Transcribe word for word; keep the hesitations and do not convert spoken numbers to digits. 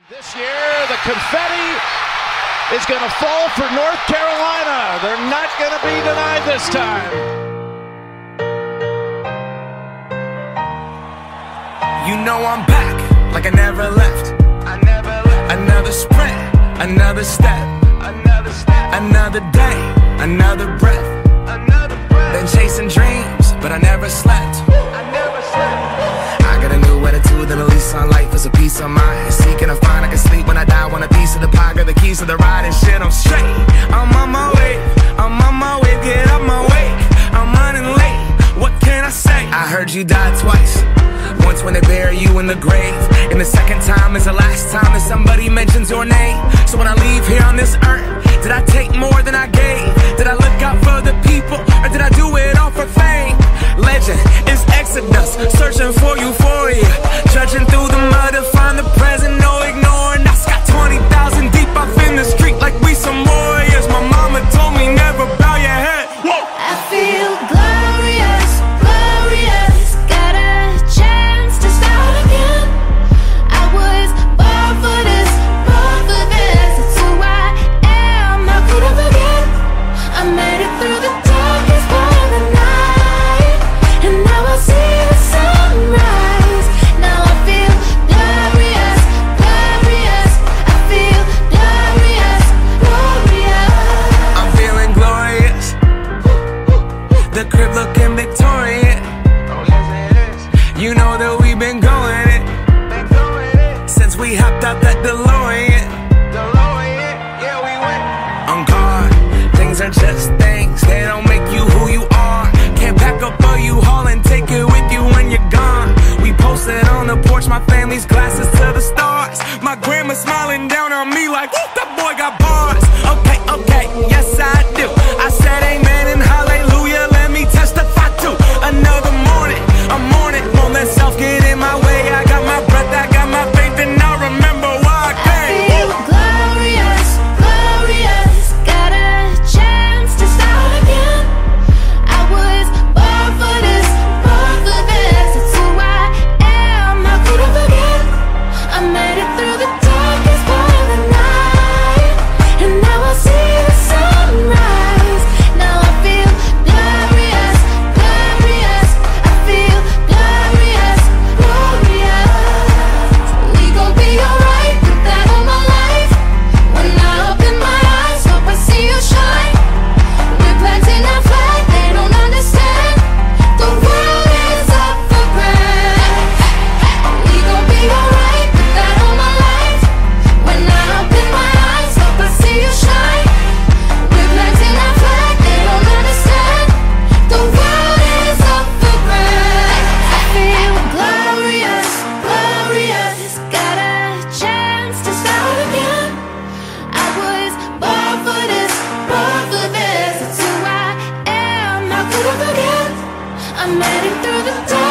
This year, the confetti is going to fall for North Carolina. They're not going to be denied this time. You know I'm back, like I never left. I never left. Another sprint, another step, another step, another day, another breath, another breath. Been chasing dreams, but I never slept. I never slept. I got a new attitude and a lease on life is a peace of mind. Seeking to find I can sleep when I die. Want a piece of the pie, got the keys to the ride and shit. I'm straight. I'm on my way. I'm on my way. Get up my way. I'm running late. What can I say? I heard you died twice. Once when they bury you in the grave, and the second time is the last time that somebody mentions your name. So when I leave here on this earth, did I take more than I gave? Did I look out for the people, or did I do it all for fame? Legend is Exodus, searching for euphoria, judging through the mud to find the present, no ignoring us. Got twenty thousand deep off in the street like we some warriors. My mama told me never bow your head. Whoa. I feel glorious, glorious. Got a chance to start again. I was born for this, born for this. It's who I am, how could I forget? I made it through the darkest part of the night, and now I see the sunrise. Now I feel glorious, glorious. I feel glorious, glorious. I'm feeling glorious. The crib looking victorious. You know that we've been going it since we hopped out that DeLorean. Yeah, we went on guard. Things are just things, they don't make you who you are. Can't pack up a U-Haul and take it with you when you're gone. We posted on the porch, my family's glasses to the stars. My grandma smiling down on me like, whoop, that boy got bars. Okay, okay, yes I do. I said amen and hallelujah, let me testify to another morning. I'm on it, won't let self get in my way. I got my breath, I got my faith, and I remember why I I came. feel glorious, glorious. Got a chance to start again. I was born for this, born for this. It's who I am, how could I forget? I made it through the darkest part of the night, and now I see the sunrise. Now I feel glorious, glorious. I feel glorious, glorious. We gon' be alright, put that on my life. When I open my eyes, hope I see you shine. We're planting our flag, they don't understand. The world is up for grabs. We gon' be alright, put that on my life. When I open my eyes, hope I see you shine. We're planting our flag, they don't understand. The world is up for grabs. I feel glorious, glorious. Got a chance to start again. I was born for this, born for this. It's who I am, how could I forget? I made it through the dark.